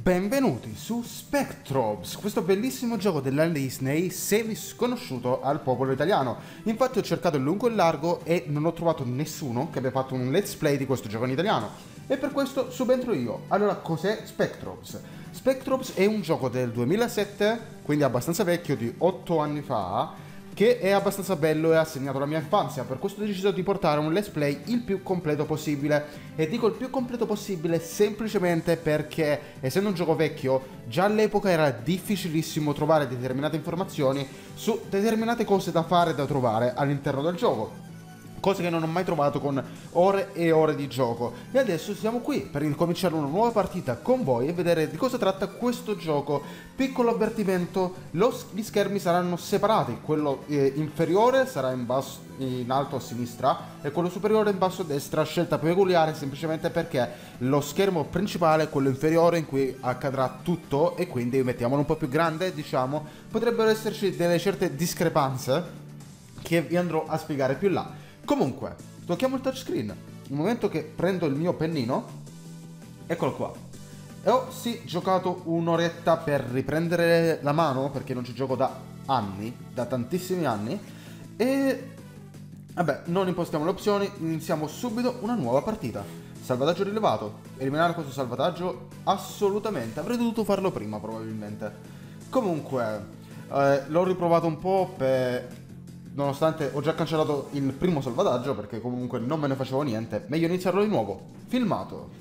Benvenuti su Spectrobes, questo bellissimo gioco della Disney semi sconosciuto al popolo italiano. Infatti ho cercato in lungo e in largo e non ho trovato nessuno che abbia fatto un let's play di questo gioco in italiano. E per questo subentro io. Allora, cos'è Spectrobes? Spectrobes è un gioco del 2007, quindi abbastanza vecchio, di 8 anni fa, che è abbastanza bello e ha segnato la mia infanzia. Per questo ho deciso di portare un let's play il più completo possibile. E dico il più completo possibile semplicemente perché, essendo un gioco vecchio, già all'epoca era difficilissimo trovare determinate informazioni su determinate cose da fare e da trovare all'interno del gioco. Cose che non ho mai trovato con ore e ore di gioco. E adesso siamo qui per incominciare una nuova partita con voi e vedere di cosa tratta questo gioco. Piccolo avvertimento, gli schermi saranno separati. Quello inferiore sarà in alto a sinistra e quello superiore in basso a destra. Scelta peculiare semplicemente perché lo schermo principale è quello inferiore in cui accadrà tutto, e quindi mettiamolo un po' più grande, diciamo. Potrebbero esserci delle certe discrepanze che vi andrò a spiegare più là. Comunque, tocchiamo il touchscreen. Il momento che prendo il mio pennino, eccolo qua. E ho sì giocato un'oretta per riprendere la mano, perché non ci gioco da anni, da tantissimi anni. E vabbè, non impostiamo le opzioni, iniziamo subito una nuova partita. Salvataggio rilevato. Eliminare questo salvataggio? Assolutamente, avrei dovuto farlo prima probabilmente. Comunque, l'ho riprovato un po' nonostante ho già cancellato il primo salvataggio, perché comunque non me ne facevo niente. Meglio iniziarlo di nuovo. Filmato.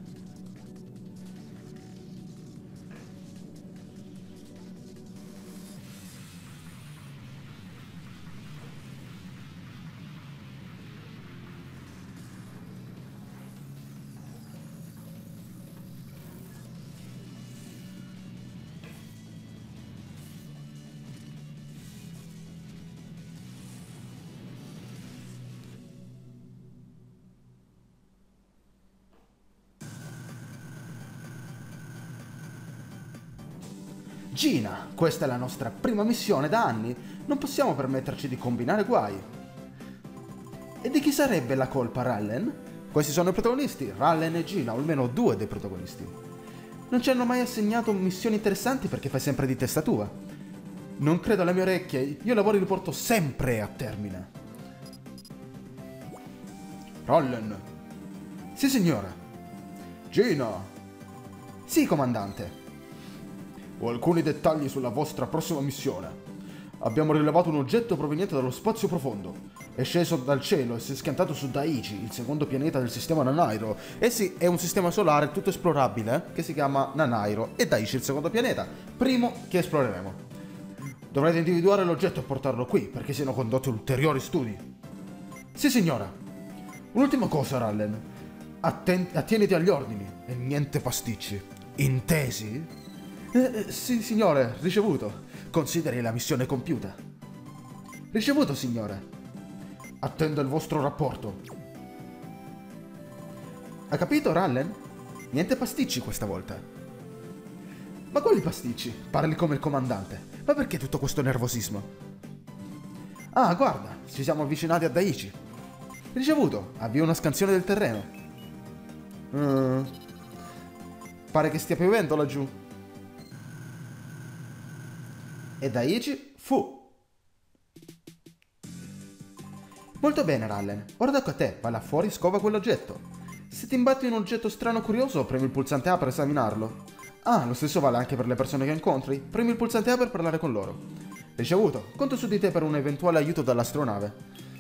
Gina, questa è la nostra prima missione da anni. Non possiamo permetterci di combinare guai. E di chi sarebbe la colpa, Rallen? Questi sono i protagonisti, Rallen e Gina, o almeno due dei protagonisti. Non ci hanno mai assegnato missioni interessanti perché fai sempre di testa tua. Non credo alle mie orecchie, io i lavori li porto sempre a termine. Rallen. Sì, signora. Gina. Sì, comandante. Ho alcuni dettagli sulla vostra prossima missione. Abbiamo rilevato un oggetto proveniente dallo spazio profondo. È sceso dal cielo e si è schiantato su Daiichi, il secondo pianeta del sistema Nanairo. Eh sì, è un sistema solare tutto esplorabile che si chiama Nanairo, e Daiichi il secondo pianeta, primo che esploreremo. Dovrete individuare l'oggetto e portarlo qui, perché siano condotti ulteriori studi. Sì, signora. Un'ultima cosa, Rallen. Attieniti agli ordini e niente pasticci. Intesi? Sì, signore, ricevuto. Consideri la missione compiuta. Ricevuto, signore. Attendo il vostro rapporto. Ha capito, Rallen? Niente pasticci questa volta. Ma quali pasticci? Parli come il comandante. Ma perché tutto questo nervosismo? Ah, guarda, ci siamo avvicinati a Daiichi. Ricevuto. Avvio una scansione del terreno. Pare che stia piovendo laggiù. E Daiichi fu. Molto bene, Rallen. Ora tocca a te. Vai là fuori e scova quell'oggetto. Se ti imbatti in un oggetto strano o curioso, premi il pulsante A per esaminarlo. Ah, lo stesso vale anche per le persone che incontri. Premi il pulsante A per parlare con loro. Ricevuto. Conto su di te per un eventuale aiuto dall'astronave.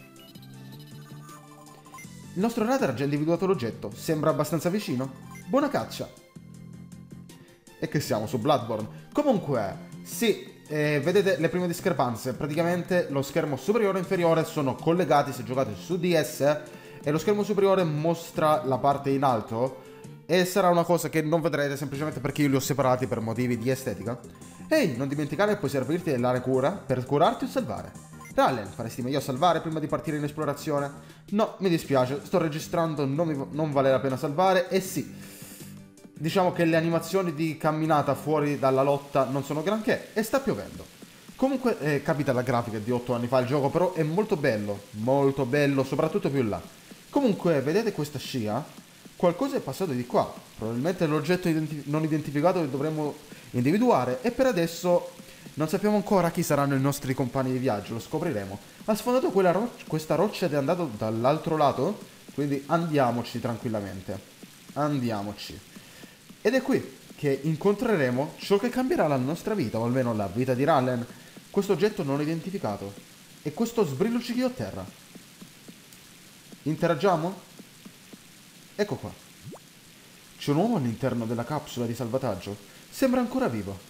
Il nostro radar ha già individuato l'oggetto. Sembra abbastanza vicino. Buona caccia. E che siamo su Bloodborne. Comunque, sì. Vedete le prime discrepanze. Praticamente lo schermo superiore e inferiore sono collegati se giocate su DS, e lo schermo superiore mostra la parte in alto, e sarà una cosa che non vedrete semplicemente perché io li ho separati per motivi di estetica. Ehi, non dimenticare che puoi servirti dell'area cura per curarti o salvare. Rallen, faresti meglio a salvare prima di partire in esplorazione? No, mi dispiace, sto registrando, non vale la pena salvare. E sì, diciamo che le animazioni di camminata fuori dalla lotta non sono granché, e sta piovendo. Comunque capita la grafica di 8 anni fa il gioco, però è molto bello, soprattutto più là. Comunque vedete questa scia? qualcosa è passato di qua. Probabilmente l'oggetto non identificato che dovremmo individuare e per adesso non sappiamo ancora chi saranno i nostri compagni di viaggio, lo scopriremo. Ha sfondato questa roccia ed è andato dall'altro lato, quindi andiamoci tranquillamente. Andiamoci. Ed è qui che incontreremo ciò che cambierà la nostra vita, o almeno la vita di Rallen, questo oggetto non identificato e questo sbrilluccichio a terra. Interagiamo? Ecco qua. C'è un uomo all'interno della capsula di salvataggio. Sembra ancora vivo.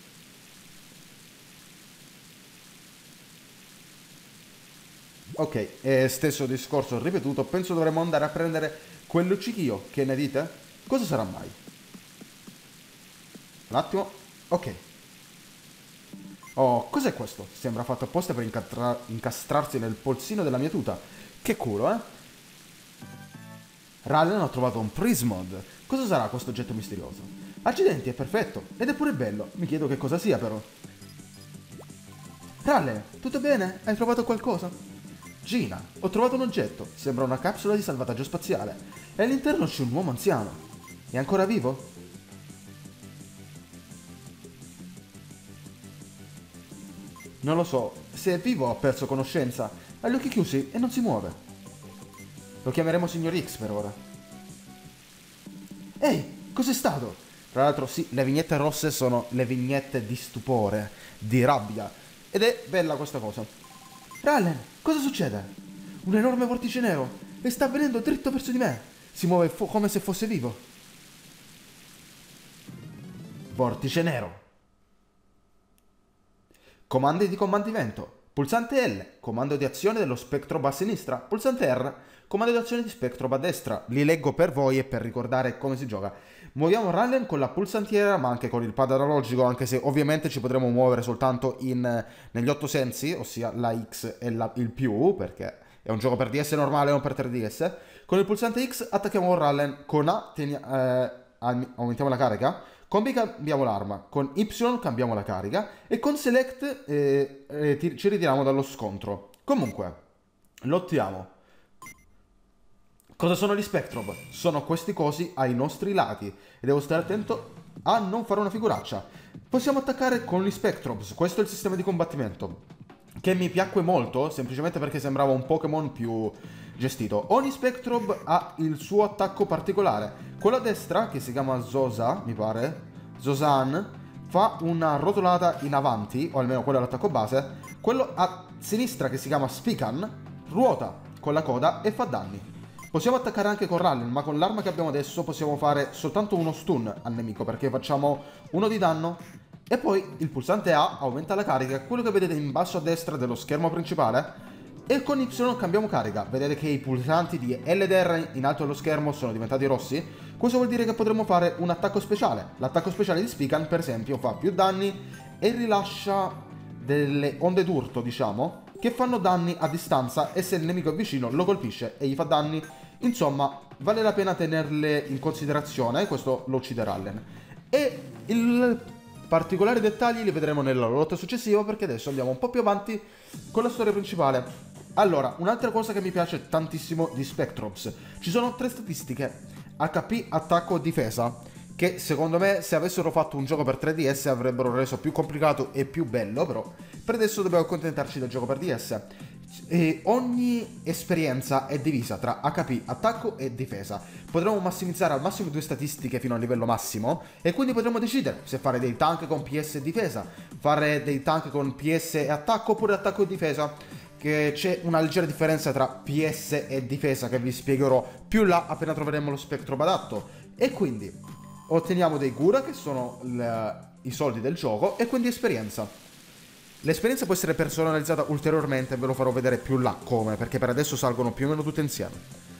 Ok, stesso discorso ripetuto, penso dovremmo andare a prendere quel luccichio, che ne dite? Cosa sarà mai? Un attimo, ok. Oh, cos'è questo? Sembra fatto apposta per incastrarsi nel polsino della mia tuta. Che culo, eh? Rallen ha trovato un Prismod. Cosa sarà questo oggetto misterioso? Accidenti, è perfetto. Ed è pure bello. Mi chiedo che cosa sia, però. Rallen, tutto bene? Hai trovato qualcosa? Gina, ho trovato un oggetto. Sembra una capsula di salvataggio spaziale. E all'interno c'è un uomo anziano. È ancora vivo? Non lo so. Se è vivo ha perso conoscenza. Ha gli occhi chiusi e non si muove. Lo chiameremo Signor X per ora. Ehi, cos'è stato? Tra l'altro sì, le vignette rosse sono le vignette di stupore, di rabbia. Ed è bella questa cosa. Rallen, cosa succede? Un enorme vortice nero e sta venendo dritto verso di me. Si muove come se fosse vivo. Vortice nero. Comandi di comandamento. Pulsante L, comando di azione dello Spectrob a sinistra. Pulsante R, comando di azione di Spectrob a destra. Li leggo per voi e per ricordare come si gioca. Muoviamo Rallen con la pulsantiera, ma anche con il pad analogico, anche se ovviamente ci potremo muovere soltanto negli 8 sensi, ossia la X e il più, perché è un gioco per DS normale, non per 3DS. Con il pulsante X attacchiamo Rallen, con A aumentiamo la carica, con B cambiamo l'arma, con Y cambiamo la carica e con Select ci ritiriamo dallo scontro. Comunque, lottiamo. Cosa sono gli Spectrob? Sono questi cosi ai nostri lati e devo stare attento a non fare una figuraccia. Possiamo attaccare con gli Spectrobs, questo è il sistema di combattimento, che mi piacque molto, semplicemente perché sembrava un Pokémon più gestito. Ogni Spectrob ha il suo attacco particolare. Quello a destra, che si chiama Zosa, mi pare, Zosan, fa una rotolata in avanti, o almeno quello è l'attacco base. Quello a sinistra, che si chiama Spican, ruota con la coda e fa danni. Possiamo attaccare anche con Rallen, ma con l'arma che abbiamo adesso possiamo fare soltanto uno stun al nemico, perché facciamo uno di danno. E poi il pulsante A aumenta la carica, quello che vedete in basso a destra dello schermo principale. E con Y cambiamo carica. Vedete che i pulsanti di L ed R in alto dello schermo sono diventati rossi. Questo vuol dire che potremo fare un attacco speciale. L'attacco speciale di Spican, per esempio, fa più danni e rilascia delle onde d'urto, diciamo, che fanno danni a distanza e se il nemico è vicino lo colpisce e gli fa danni. Insomma, vale la pena tenerle in considerazione, questo lo uccide Rallen. E i particolari dettagli li vedremo nella lotta successiva, perché adesso andiamo un po' più avanti con la storia principale. Allora, un'altra cosa che mi piace tantissimo di Spectrops, ci sono 3 statistiche: HP, attacco e difesa, che secondo me se avessero fatto un gioco per 3DS avrebbero reso più complicato e più bello, però per adesso dobbiamo accontentarci del gioco per DS. E ogni esperienza è divisa tra HP, attacco e difesa. Potremo massimizzare al massimo 2 statistiche fino al livello massimo e quindi potremo decidere se fare dei tank con PS e difesa, fare dei tank con PS e attacco oppure attacco e difesa, che c'è una leggera differenza tra PS e difesa che vi spiegherò più là appena troveremo lo spettro adatto. E quindi otteniamo dei Gura, che sono i soldi del gioco, e quindi esperienza. L'esperienza può essere personalizzata ulteriormente, ve lo farò vedere più là come, perché per adesso salgono più o meno tutte insieme.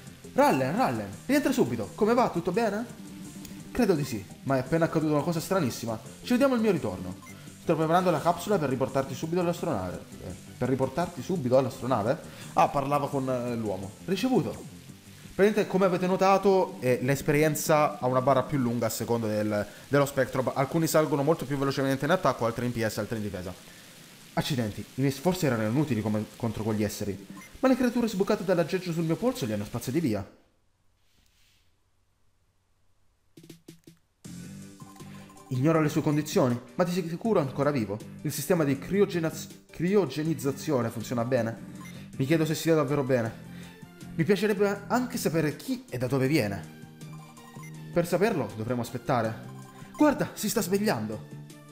Rallen, rientra subito, come va? Tutto bene? Credo di sì, ma è appena accaduta una cosa stranissima. Ci vediamo al mio ritorno. Sto preparando la capsula per riportarti subito all'astronave. Per riportarti subito all'astronave? Ah, parlava con l'uomo. Ricevuto. Praticamente, come avete notato, l'esperienza ha una barra più lunga a seconda dello Spectrum. Alcuni salgono molto più velocemente in attacco, altri in PS, altri in difesa. Accidenti, i miei sforzi erano inutili contro quegli esseri, ma le creature sbucate dall'aggeggio sul mio polso li hanno spazzati via. Ignora le sue condizioni, ma ti sei sicuro è ancora vivo? Il sistema di criogenizzazione funziona bene? Mi chiedo se sia davvero bene. Mi piacerebbe anche sapere chi e da dove viene. Per saperlo dovremo aspettare. Guarda, si sta svegliando.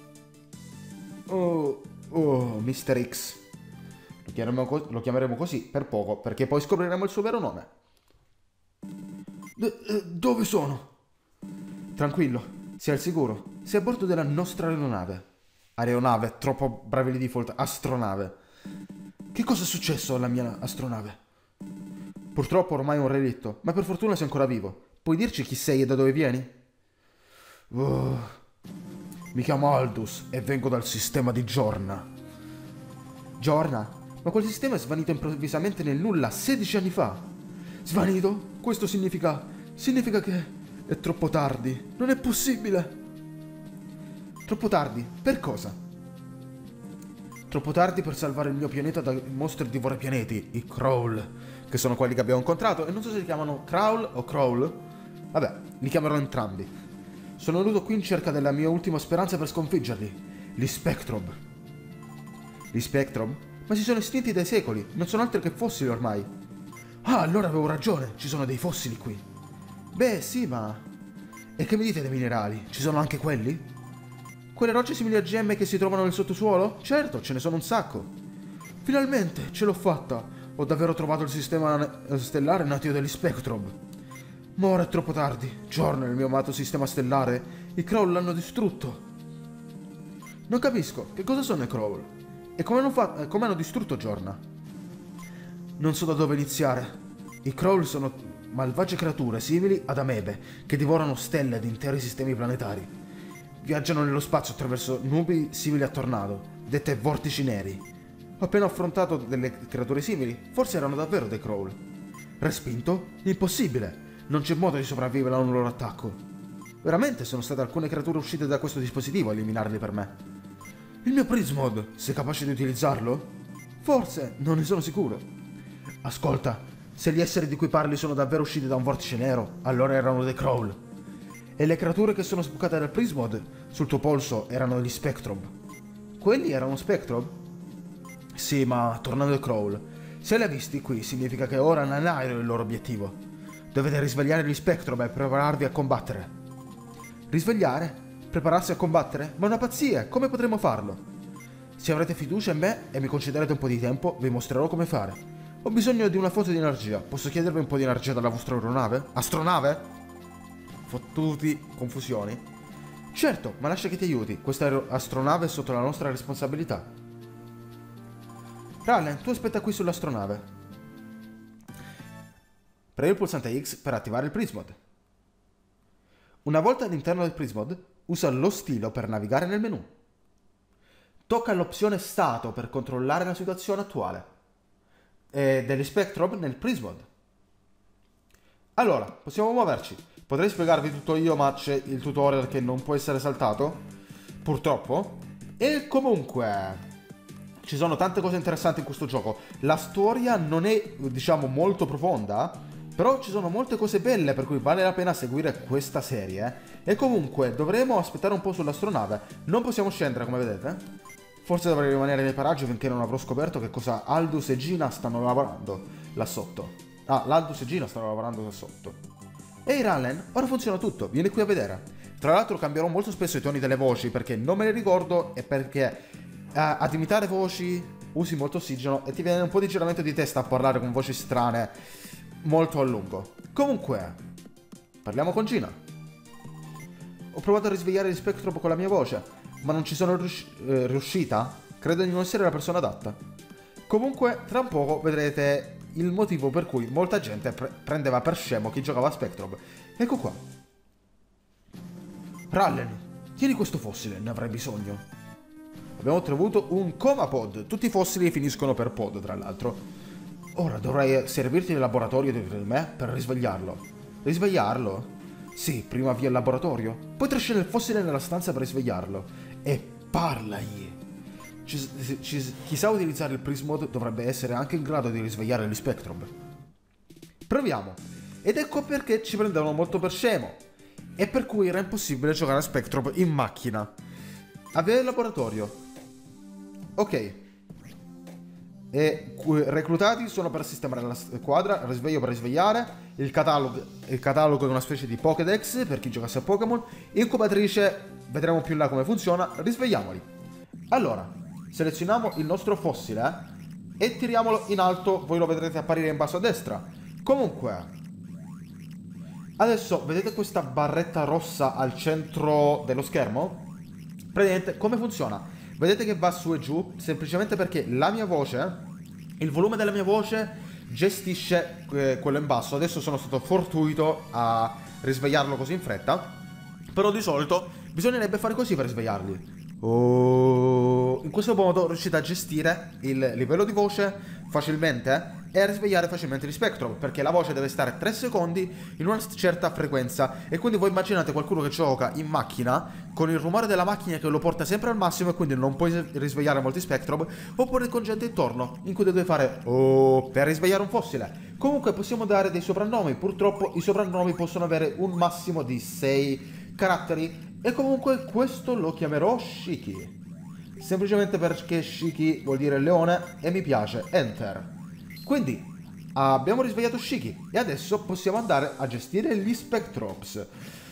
Oh, Mr. X. Lo chiameremo così per poco, perché poi scopriremo il suo vero nome. Dove sono? Tranquillo. Sia al sicuro, sei a bordo della nostra aeronave. Aeronave, troppo bravi di default, astronave. Che cosa è successo alla mia astronave? Purtroppo ormai è un relitto, ma per fortuna sei ancora vivo. Puoi dirci chi sei e da dove vieni? Mi chiamo Aldous e vengo dal sistema di Giorna. Giorna? Ma quel sistema è svanito improvvisamente nel nulla 16 anni fa. Svanito? Questo significa che... È troppo tardi. Non è possibile. Troppo tardi? Per cosa? Troppo tardi per salvare il mio pianeta dai mostri divora pianeti, i Crawl, che sono quelli che abbiamo incontrato, e non so se li chiamano Crawl o Crawl. Vabbè, li chiamerò entrambi. Sono venuto qui in cerca della mia ultima speranza per sconfiggerli, gli Spectrob. Gli Spectrob? Ma si sono estinti dai secoli, non sono altro che fossili ormai. Ah, allora avevo ragione, ci sono dei fossili qui. Beh, sì, ma... E che mi dite dei minerali? Ci sono anche quelli? Quelle rocce simili a gemme che si trovano nel sottosuolo? Certo, ce ne sono un sacco. Finalmente, ce l'ho fatta. Ho davvero trovato il sistema stellare natio degli Spectrob. Ma ora è troppo tardi. Giorno, il mio amato sistema stellare, i Crawl l'hanno distrutto. Non capisco, che cosa sono i Crawl? E come hanno distrutto Giorna? Non so da dove iniziare. I Crawl sono malvagie creature simili ad amebe che divorano stelle ed interi sistemi planetari. Viaggiano nello spazio attraverso nubi simili a tornado, dette vortici neri. Ho appena affrontato delle creature simili, forse erano davvero dei Crawl. Respinto? Impossibile! Non c'è modo di sopravvivere a un loro attacco. Veramente sono state alcune creature uscite da questo dispositivo a eliminarli per me. Il mio Prismod, sei capace di utilizzarlo? Forse, non ne sono sicuro. Ascolta, se gli esseri di cui parli sono davvero usciti da un vortice nero, allora erano dei Crawl. E le creature che sono sbucate dal Prismod sul tuo polso erano degli Spectrob. Quelli erano Spectrob? Sì, ma tornando ai Crawl, se li hai visti qui significa che ora non è il loro obiettivo. Dovete risvegliare gli Spectrob e prepararvi a combattere. Risvegliare? Prepararsi a combattere? Ma è una pazzia, come potremo farlo? Se avrete fiducia in me e mi concederete un po' di tempo, vi mostrerò come fare. Ho bisogno di una fonte di energia. Posso chiedervi un po' di energia dalla vostra aeronave? Astronave? Fottuti confusioni. Certo, ma lascia che ti aiuti. Questa astronave è sotto la nostra responsabilità. Rallen, tu aspetta qui sull'astronave. Premi il pulsante X per attivare il Prismod. Una volta all'interno del Prismod, usa lo stilo per navigare nel menu. Tocca l'opzione Stato per controllare la situazione attuale. E degli Spectrob nel Prismod. Allora, possiamo muoverci. Potrei spiegarvi tutto io, ma c'è il tutorial che non può essere saltato, purtroppo. E comunque, ci sono tante cose interessanti in questo gioco. La storia non è, diciamo, molto profonda, però ci sono molte cose belle per cui vale la pena seguire questa serie. E comunque, dovremo aspettare un po' sull'astronave. Non possiamo scendere, come vedete. Forse dovrei rimanere nei paraggi finché non avrò scoperto che cosa Aldous e Gina stanno lavorando là sotto. Ah, l'Aldous e Gina stanno lavorando là sotto. Ehi Rallen, ora funziona tutto, vieni qui a vedere. Tra l'altro cambierò molto spesso i toni delle voci perché non me ne ricordo e perché ad imitare voci usi molto ossigeno e ti viene un po' di giramento di testa a parlare con voci strane molto a lungo. Comunque, parliamo con Gina. Ho provato a risvegliare gli Spectrob con la mia voce, ma non ci sono riuscita? Credo di non essere la persona adatta. Comunque, tra un poco vedrete il motivo per cui molta gente prendeva per scemo chi giocava a Spectrob. Ecco qua. Rallen, tieni questo fossile, ne avrai bisogno. Abbiamo trovato un Comapod. Tutti i fossili finiscono per pod, tra l'altro. Ora dovrai servirti nel laboratorio di me per risvegliarlo. Risvegliarlo? Sì, prima via il laboratorio. Poi trascina il fossile nella stanza per risvegliarlo. E parlagli. Chi sa utilizzare il Prismod dovrebbe essere anche in grado di risvegliare gli Spectrob. Proviamo. Ed ecco perché ci prendevano molto per scemo. e per cui era impossibile giocare a Spectrum in macchina. Avere il laboratorio. Ok. E reclutati sono per sistemare la squadra, risveglio per risvegliare, il catalogo è una specie di Pokédex per chi giocasse a Pokémon, incubatrice, vedremo più in là come funziona, risvegliamoli. Allora, selezioniamo il nostro fossile e tiriamolo in alto, voi lo vedrete apparire in basso a destra. Comunque, adesso vedete questa barretta rossa al centro dello schermo? Praticamente come funziona? Vedete che va su e giù semplicemente perché la mia voce, il volume della mia voce gestisce quello in basso. Adesso sono stato fortuito a risvegliarlo così in fretta, però di solito bisognerebbe fare così per risvegliarli. Oh. In questo modo riuscite a gestire il livello di voce facilmente e a risvegliare facilmente gli Spectrum, perché la voce deve stare 3 secondi in una certa frequenza, e quindi voi immaginate qualcuno che gioca in macchina con il rumore della macchina che lo porta sempre al massimo e quindi non puoi risvegliare molti Spectrum, oppure con gente intorno in cui deve fare oh per risvegliare un fossile. Comunque possiamo dare dei soprannomi, purtroppo i soprannomi possono avere un massimo di 6 caratteri e comunque questo lo chiamerò Shiki, semplicemente perché Shiki vuol dire leone e mi piace. Enter. Quindi abbiamo risvegliato Shiki e adesso possiamo andare a gestire gli Spectrops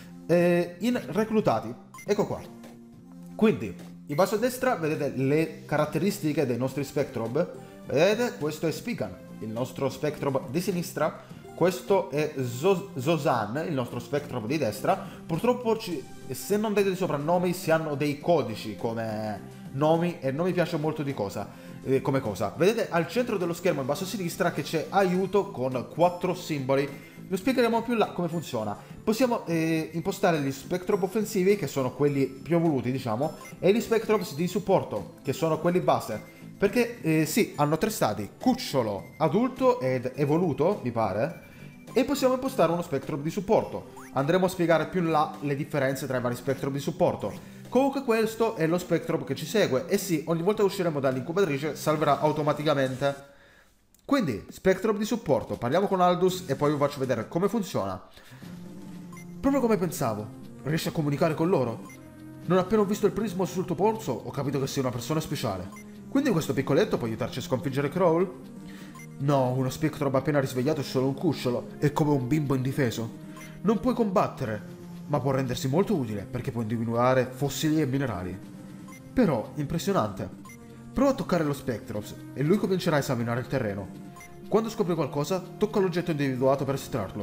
in reclutati. Ecco qua. Quindi in basso a destra vedete le caratteristiche dei nostri Spectrob. Vedete, questo è Spican, il nostro Spectrob di sinistra. Questo è Zozan, il nostro Spectrob di destra. Purtroppo se non vedete i soprannomi si hanno dei codici come nomi e non mi piace molto di cosa. Come cosa? Vedete al centro dello schermo in basso a sinistra che c'è aiuto con 4 simboli. Lo spiegheremo più in là come funziona. Possiamo impostare gli Spectrob offensivi, che sono quelli più evoluti diciamo, e gli Spectrobs di supporto, che sono quelli base. Perché sì, hanno 3 stati: cucciolo, adulto ed evoluto, mi pare. E possiamo impostare uno Spectrob di supporto. Andremo a spiegare più in là le differenze tra i vari Spectrob di supporto. Comunque questo è lo Spectrob che ci segue. E sì, ogni volta che usciremo dall'incubatrice salverà automaticamente. Quindi, Spectrob di supporto. Parliamo con Aldous e poi vi faccio vedere come funziona. Proprio come pensavo. Riesci a comunicare con loro? Non appena ho visto il prisma sul tuo polso, ho capito che sei una persona speciale. Quindi questo piccoletto può aiutarci a sconfiggere Crawl? No, uno Spectrob appena risvegliato è solo un cucciolo, è come un bimbo indifeso. Non puoi combattere, ma può rendersi molto utile perché può individuare fossili e minerali. Però, impressionante. Prova a toccare lo Spectrops e lui comincerà a esaminare il terreno. Quando scopri qualcosa, tocca l'oggetto individuato per estrarlo.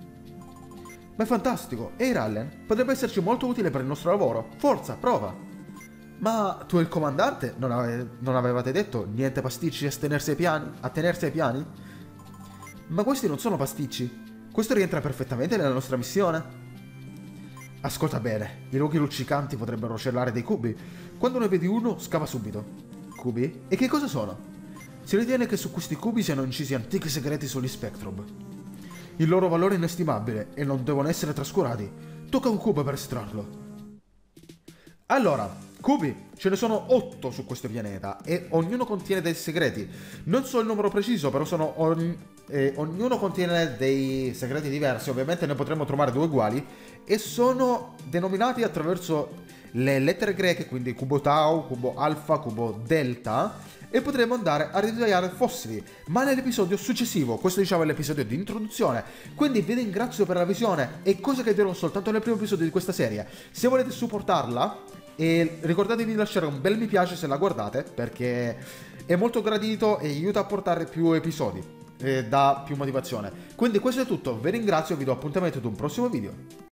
Ma è fantastico! Ehi Rallen, potrebbe esserci molto utile per il nostro lavoro. Forza, prova! Ma tu e il comandante non avevate detto niente pasticci a tenersi ai piani? Ma questi non sono pasticci. Questo rientra perfettamente nella nostra missione. Ascolta bene, i luoghi luccicanti potrebbero celare dei cubi. Quando ne vedi uno, scava subito. Cubi? E che cosa sono? Si ritiene che su questi cubi siano incisi antichi segreti sugli Spectrob. Il loro valore è inestimabile e non devono essere trascurati. Tocca un cubo per estrarlo. Allora, cubi, ce ne sono 8 su questo pianeta e ognuno contiene dei segreti. Non so il numero preciso, però ognuno contiene dei segreti diversi. Ovviamente ne potremo trovare 2 uguali e sono denominati attraverso le lettere greche, quindi cubo Tau, cubo Alfa, cubo Delta, e potremo andare a risvegliare fossili, ma nell'episodio successivo. Questo diciamo è l'episodio di introduzione, quindi vi ringrazio per la visione e cose che dirò soltanto nel primo episodio di questa serie. Se volete supportarla, e ricordatevi di lasciare un bel mi piace se la guardate, perché è molto gradito e aiuta a portare più episodi e dà più motivazione. Quindi questo è tutto, vi ringrazio e vi do appuntamento ad un prossimo video.